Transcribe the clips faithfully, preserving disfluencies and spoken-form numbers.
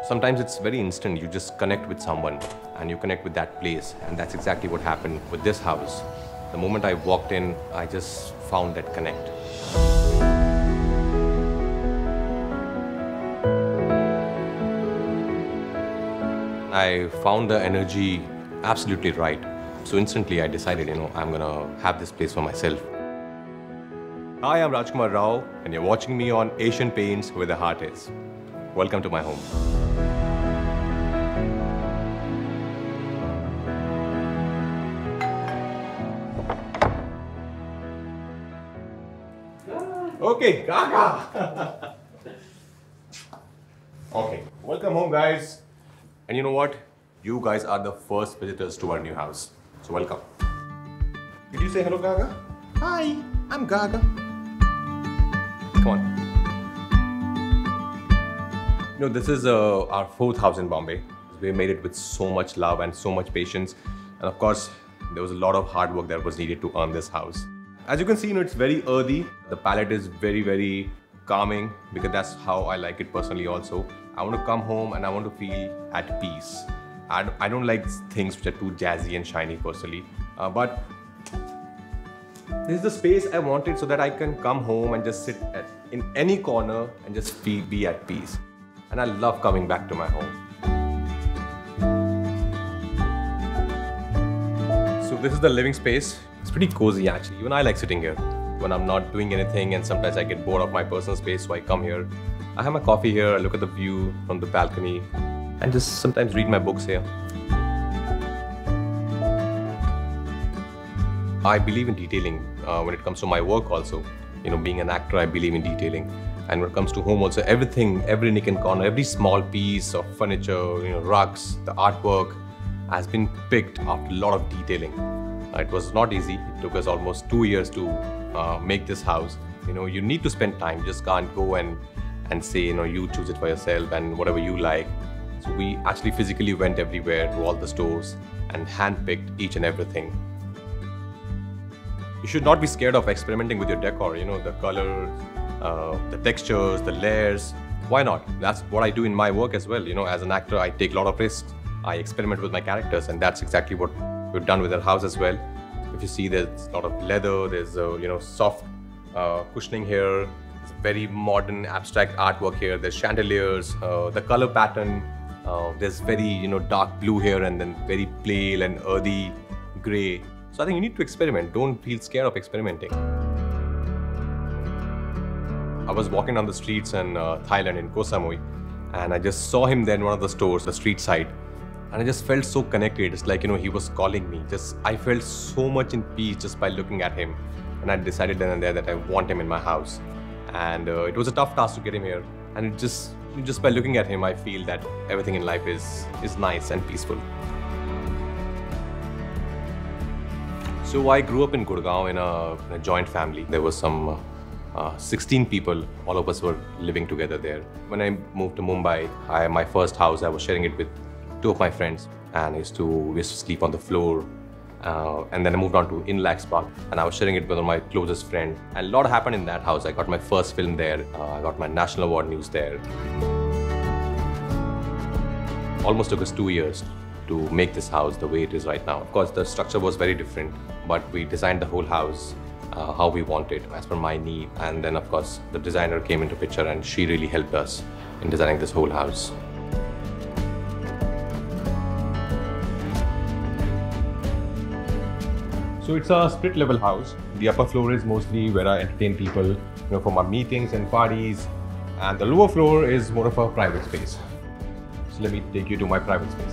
Sometimes it's very instant. You just connect with someone and you connect with that place. And that's exactly what happened with this house. The moment I walked in, I just found that connect. I found the energy absolutely right. So instantly I decided, you know, I'm gonna have this place for myself. Hi, I'm Rajkumar Rao, and you're watching me on Asian Paints Where the Heart Is. Welcome to my home. Okay, Gaga! Okay, welcome home, guys. And you know what? You guys are the first visitors to our new house. So welcome. Did you say hello, Gaga? Hi, I'm Gaga. Come on. You know, this is uh, our fourth house in Bombay. We made it with so much love and so much patience. And of course, there was a lot of hard work that was needed to earn this house. As you can see, you know, it's very earthy. The palette is very, very calming because that's how I like it personally also. I want to come home and I want to feel at peace. I, I don't like things which are too jazzy and shiny personally. Uh, but this is the space I wanted so that I can come home and just sit at, in any corner and just feel, be at peace. And I love coming back to my home. So this is the living space. It's pretty cozy actually. Even I like sitting here when I'm not doing anything, and sometimes I get bored of my personal space, so I come here. I have my coffee here, I look at the view from the balcony and just sometimes read my books here. I believe in detailing uh, when it comes to my work also. You know, being an actor, I believe in detailing. And when it comes to home also, everything, every nick and corner, every small piece of furniture, you know, rugs, the artwork has been picked after a lot of detailing. Uh, it was not easy. It took us almost two years to uh, make this house. You know, you need to spend time. You just can't go and, and say, you know, you choose it for yourself and whatever you like. So we actually physically went everywhere to all the stores and handpicked each and everything. You should not be scared of experimenting with your decor, you know, the colors, uh, the textures, the layers. Why not? That's what I do in my work as well. You know, as an actor, I take a lot of risks. I experiment with my characters, and that's exactly what we've done with our house as well. If you see, there's a lot of leather, there's, uh, you know, soft uh, cushioning here. There's very modern abstract artwork here. There's chandeliers, uh, the color pattern. Uh, there's very, you know, dark blue here and then very pale and earthy gray. So I think you need to experiment. Don't feel scared of experimenting. I was walking down the streets in uh, Thailand, in Koh Samui, and I just saw him there in one of the stores, the street side. And I just felt so connected. It's like, you know, he was calling me. Just, I felt so much in peace just by looking at him. And I decided then and there that I want him in my house. And uh, it was a tough task to get him here. And it just, just by looking at him, I feel that everything in life is, is nice and peaceful. So I grew up in Gurgaon in a, in a joint family. There was some uh, sixteen people, all of us were living together there. When I moved to Mumbai, I, my first house, I was sharing it with two of my friends, and I used to, we used to sleep on the floor. Uh, and then I moved on to Inlax Park, and I was sharing it with my closest friend. And a lot happened in that house. I got my first film there. Uh, I got my National Award news there. Almost took us two years to make this house the way it is right now. Of course, the structure was very different, but we designed the whole house uh, how we wanted, as per my need. And then, of course, the designer came into picture, and she really helped us in designing this whole house. So it's a split level house. The upper floor is mostly where I entertain people, you know, for my meetings and parties. And the lower floor is more of a private space. So let me take you to my private space.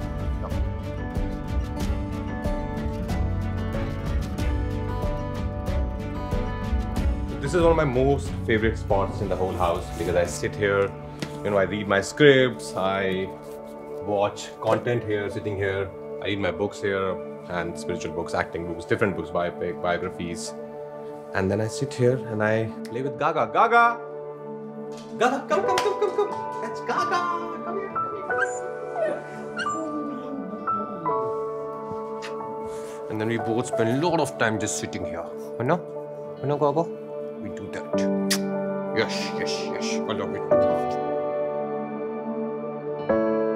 This is one of my most favorite spots in the whole house because I sit here, you know, I read my scripts, I watch content here, sitting here, I read my books here, and spiritual books, acting books, different books, biopic, biographies. And then I sit here and I play with Gaga. Gaga! Gaga, come, come, come, come, come! That's Gaga! Come here, come here! And then we both spend a lot of time just sitting here. You know? You know, Gaga? We do that. Yes, yes, yes. I love it.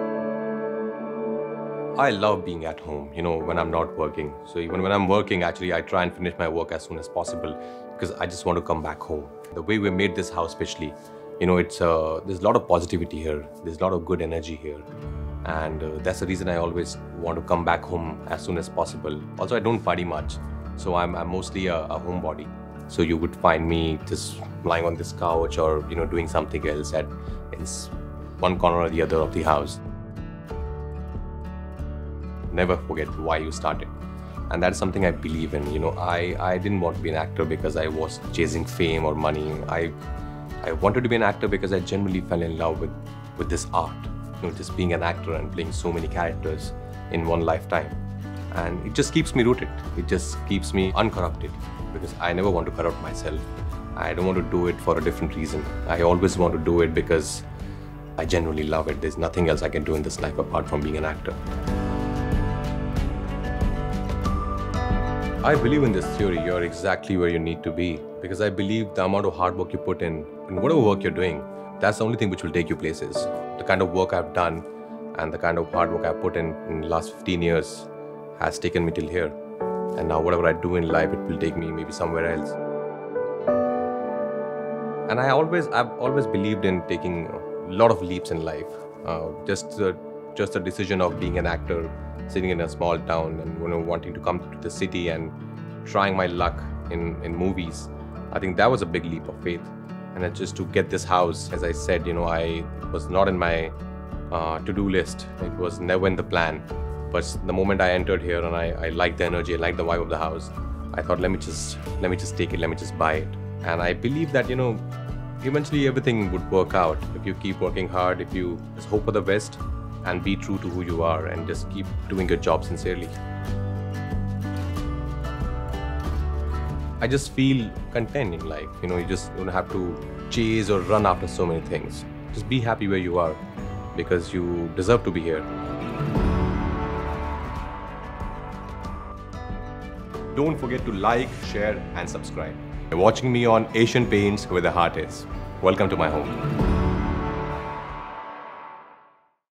I love being at home, you know, when I'm not working. So even when I'm working, actually, I try and finish my work as soon as possible because I just want to come back home. The way we made this house, especially, you know, it's uh, there's a lot of positivity here. There's a lot of good energy here. And uh, that's the reason I always want to come back home as soon as possible. Also, I don't party much. So I'm, I'm mostly a, a homebody. So you would find me just lying on this couch or, you know, doing something else at in one corner or the other of the house. Never forget why you started. And that's something I believe in. You know, I, I didn't want to be an actor because I was chasing fame or money. I I wanted to be an actor because I genuinely fell in love with, with this art. You know, just being an actor and playing so many characters in one lifetime. And it just keeps me rooted. It just keeps me uncorrupted because I never want to corrupt myself. I don't want to do it for a different reason. I always want to do it because I genuinely love it. There's nothing else I can do in this life apart from being an actor. I believe in this theory, you're exactly where you need to be, because I believe the amount of hard work you put in, in whatever work you're doing, that's the only thing which will take you places. The kind of work I've done and the kind of hard work I've put in in the last fifteen years has taken me till here. And now whatever I do in life, it will take me maybe somewhere else. And I always, I've always believed in taking a lot of leaps in life. Uh, just, uh, just the decision of being an actor, sitting in a small town and, you know, wanting to come to the city and trying my luck in, in movies. I think that was a big leap of faith. And then just to get this house, as I said, you know, I it was not in my uh, to-do list. It was never in the plan. But the moment I entered here and I, I liked the energy, I liked the vibe of the house, I thought, let me just let me just take it, let me just buy it. And I believe that, you know, eventually everything would work out if you keep working hard, if you just hope for the best and be true to who you are and just keep doing your job sincerely. I just feel content in life. You know, you just don't have to chase or run after so many things. Just be happy where you are because you deserve to be here. Don't forget to like, share and subscribe. You're watching me on Asian Paints Where the Heart Is. Welcome to my home.